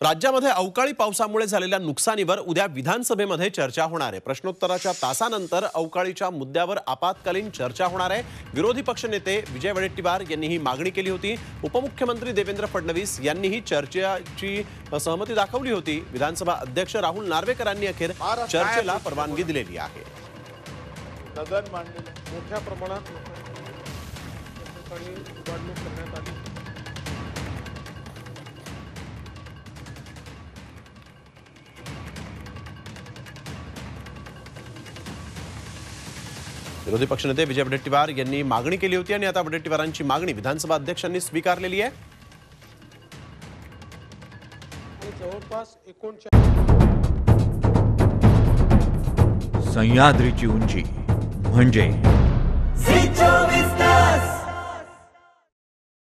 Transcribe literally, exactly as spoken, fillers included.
राज्यामध्ये अवकाळी पावसामुळे झालेल्या नुकसानीवर उद्या विधानसभेमध्ये चर्चा होणार आहे। प्रश्नोत्तराच्या तासानंतर अवकाळीच्या मुद्द्यावर आपत्कालीन चर्चा होणार आहे। विरोधी पक्षनेते विजय वडेट्टीवार यांनी ही मागणी केली होती। उपमुख्यमंत्री देवेंद्र फडणवीस यांनीही चर्चेची सहमती दाखवली होती। विधानसभा अध्यक्ष राहुल नार्वेकरांनी अखेर चर्चेला परवानगी दिलेली आहे। गगन मांडलेलं मोठ्या प्रमाणात लोकांनी निवडणूक करण्यात आली। विरोधी पक्षनेते विजय वडेट्टीवार यांनी मागणी केली होती आणि आता वडेट्टीवारांची मागणी विधानसभा अध्यक्षांनी स्वीकारलेली आहे। जवळपास एकोणचाळीस सह्याद्रीची उंची म्हणजे